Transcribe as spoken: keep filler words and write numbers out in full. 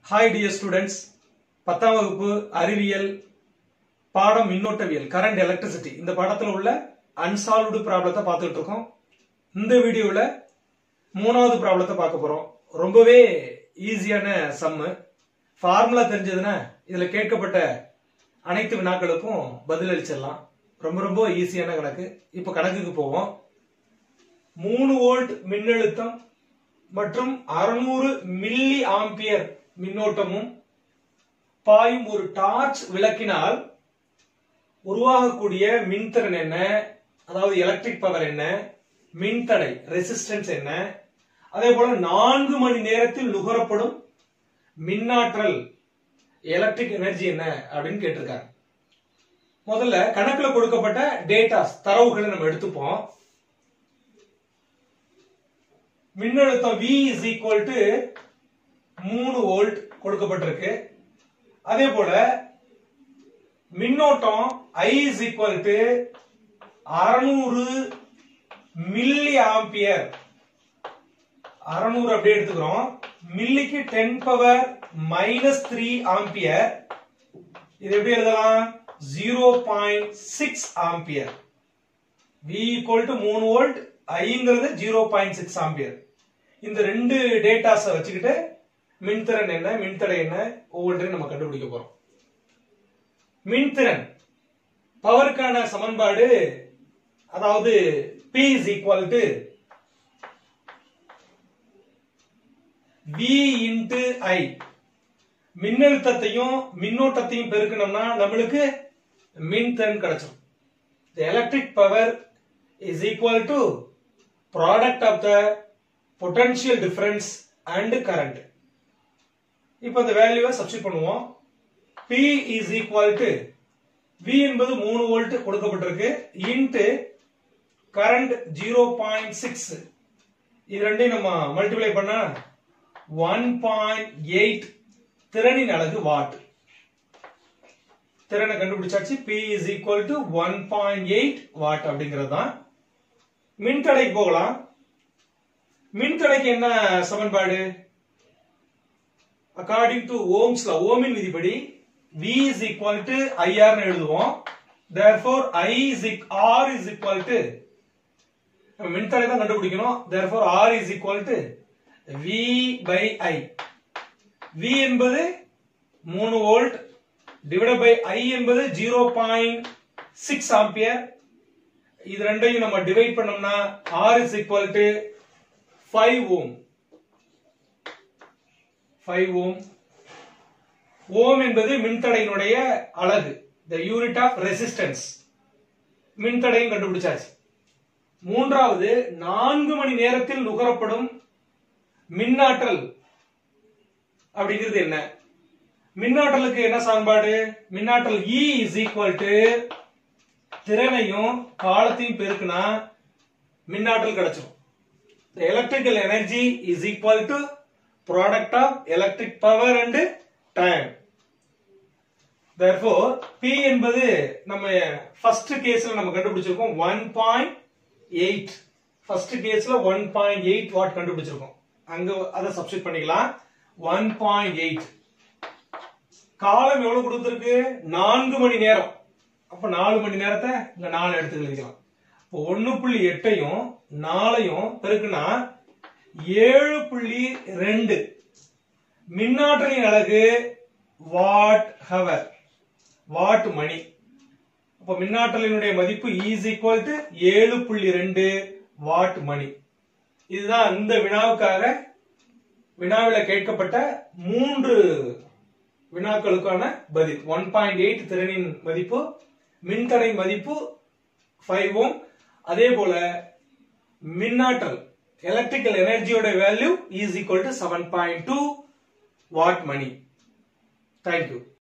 Hi dear students, பத்தாம் வகுப்பு அறிவியல் பாடம் மின்னோட்டவியல் கரண்ட் எலக்ட்ரிசிட்டி இந்த பாடத்துல உள்ள அன்சால்வ்டு ப்ராப்ளத்தை பார்த்துட்டு இருக்கோம். இந்த வீடியோல மூணாவது ப்ராப்ளத்தை பார்க்க போறோம். ரொம்பவே ஈஸியான சம். ஃபார்முலா தெரிஞ்சதுன்னா இதுல கேட்கப்பட்ட அனைத்து வினாக்களுக்கும் பதில் அளிச்சிடலாம். ரொம்ப ரொம்ப ஈஸியான கணக்கு. இப்ப கணக்குக்கு போவோம். மூணு வோல்ட் மின்னழுத்தம் மற்றும் அறுநூறு மில்லி ஆம்பியர் மின்னோட்டமும் பாயும் ஒரு டார்ச் விளக்கினால் உருவாகக்கூடிய மின்திறன் என்ன, அதாவது எலக்ட்ரிக் பவர் என்ன, மின்தடை ரெசிஸ்டன்ஸ் என்ன, அதே போல நான்கு மணி நேரத்தில் நுகரப்படும் மின்னாற்றல் எலக்ட்ரிக் எனர்ஜி என்ன அப்படின்னு கேட்டிருக்காங்க. முதல்ல கணக்குல கொடுக்கப்பட்ட டேட்டாஸ் தரவுகளை நம்ம எடுத்துப்போம். மின்னழுத்தம் V is equal to மூணு வோல்ட் கொடுக்கப்பட்டிருக்கு. அதே போல மின்னோட்டம் I is equal to அறுநூறு மில்லி ஆம்பியர். அறுநூறு அப்படியே எடுத்துக்கிறோம். மில்லிக்கு ten power minus three ampere. இது எப்படி எழுதலாம்? Zero point six ampere. V equal to மூணு வோல்ட், ஐங்கிறது ஜீரோ பாயிண்ட் சிக்ஸ் ஆம்பியர். இந்த ரெண்டு டேட்டாஸை வச்சுக்கிட்டு மின்திறன் என்ன, மின்தடை என்ன ஒவ்வொன்றையும் நம்ம கண்டுபிடிக்க போறோம். மின்திறன் பவருக்கான சமன்பாடு, அதாவது P is equal to V into I. மின்னழுத்தத்தையும் மின்னோட்டத்தையும் பெருக்கணும்னா நம்மளுக்கு மின்திறன் கிடைச்சிடும். The electric power is equal to product of the potential difference and current. இப்போ அந்த வேல்யூவை சப்ஸ்டிட்யூட் பண்ணுவோம். P is equal to V என்பது மூணு வோல்ட் கொடுக்கப்பட்டிருக்கு into current zero point six. இது ரெண்டையும் நம்ம மல்டிப்ளை பண்ணா ஒன் பாயிண்ட் எயிட் திறனின் அலகு வாட். திறனை கண்டுபிடிச்சாச்சு. P is equal to one point eight watt அப்படிங்கிறது தான். மின்தடைக்கு போகலாம். மின்தடைக்கு என்ன சமன்பாடு? அக்கார்டிங் டு ஓம்ஸ் லா, ஓமின் விதிப்படி V is equal to I R னு எழுதுவோம். therefore I is R is equal to, நம்ம மின்தடை தான் கண்டுபிடிக்கணும். therefore R is equal to V by I. V என்பது மூணு வோல்ட் டிவைடட் பை I என்பது ஜீரோ பாயிண்ட் சிக்ஸ் ஆம்பியர். இது ரெண்டையும் நம்ம டிவைட் பண்ணோம்னா R is equal to five ohm. Five ohm. Ohm என்பது மின்தடையினுடைய அலகு, the unit of resistance. மின்தடையும் கண்டுபிடிச்சாச்சு. மூன்றாவது, நான்கு மணி நேரத்தில் நுகரப்படும் மின்னாற்றல் அப்படிங்கிறது என்ன? மின்னாற்றலுக்கு என்ன சமன்பாடு? மின்னாற்றல் E is equal to திறனையும் காலத்தையும் பெருக்குனா மின்னாற்றல் கிடைச்சிடும். The electrical energy is equal to product of electric power and time. Therefore P என்பது நம்ம first கேஸ்ல நம்ம கண்டுபிடிச்சிருக்கோம் ஒன் பாயிண்ட் எயிட். first கேஸ்ல ஒன் பாயிண்ட் எயிட் வாட் கண்டுபிடிச்சிருக்கோம். அங்க அதை சப்ஸ்டிட்யூட் பண்ணிக்கலாம். One point eight. காலம் எவ்வளவு கொடுத்திருக்கு? நான்கு மணி நேரம். அப்ப நாலு மணி நேரத்தை இங்க நாலு எடுத்து எழுதிக்கலாம். இப்போ ஒன்னு புள்ளி எட்டையும் நாலையும் பெருக்குனா ஏழு புள்ளி ரெண்டு. மின்னாற்றலின் அலகு வாட் ஹவர், வாட் மணி. அப்ப மின்னாற்றலினுடைய மதிப்பு இஸ் ஈக்குவல் டு ஏழு புள்ளி ரெண்டு வாட் மணி. இதுதான் இந்த வினாவுக்காக வினாவில கேட்கப்பட்ட மூன்று வினாக்களுக்கான பதில். ஒன் பாயிண்ட் எயிட் திறனின் மதிப்பு, மின்தடை மதிப்பு ஃபைவ் ஓம், அதே போல மின்னாற்றல் எலக்ட்ரிக்கல் எனர்ஜியோட value is equal to seven point two watt மணி. தேங்க்யூ.